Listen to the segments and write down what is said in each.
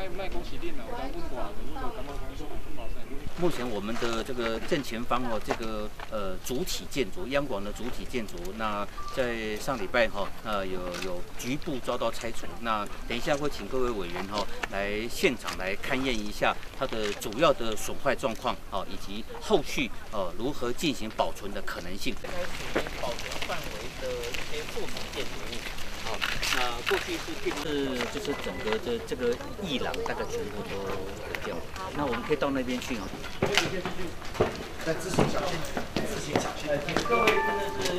目前我们的这个正前方哦，这个主体建筑，央广的主体建筑，那在上礼拜有局部遭到拆除。那等一下会请各位委员来现场来勘验一下它的主要的损坏状况以及后续如何进行保存的可能性。应该属于保存范围的一些附属建筑物。那过去就是整个的这个艺廊大概全部都毁掉了。那我们可以到那边去再自行小心，自行小心。各位真的是。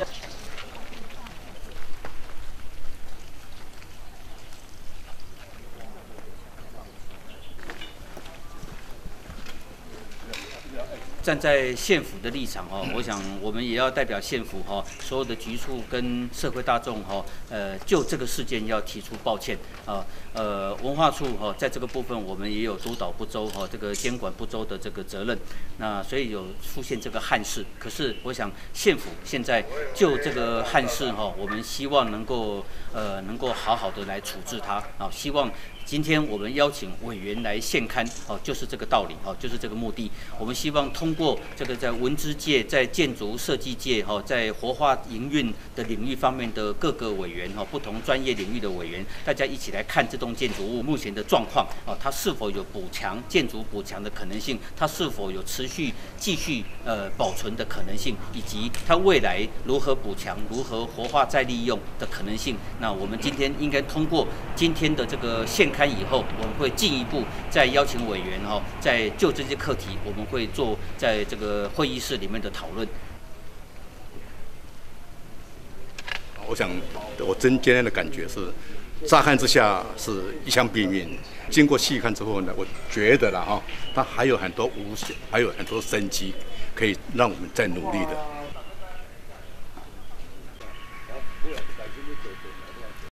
站在县府的立场我想我们也要代表县府所有的局处跟社会大众就这个事件要提出抱歉文化处在这个部分我们也有督导不周这个监管不周的这个责任，那所以有出现这个憾事。可是我想县府现在就这个憾事我们希望能够好好的来处置它希望。今天我们邀请委员来现勘就是这个道理就是这个目的。我们希望通过这个在文资界、在建筑设计界在活化营运的领域方面的各个委员不同专业领域的委员，大家一起来看这栋建筑物目前的状况它是否有建筑补强的可能性，它是否有继续保存的可能性，以及它未来如何补强、如何活化再利用的可能性。那我们今天应该通过今天的这个现勘以后，我们会进一步再邀请委员在就这些课题，我们会做在这个会议室里面的讨论。 我想我今天的感觉是，乍看之下是一枪毙命，经过细看之后呢，我觉得它还有很多无限，还有很多生机可以让我们再努力的。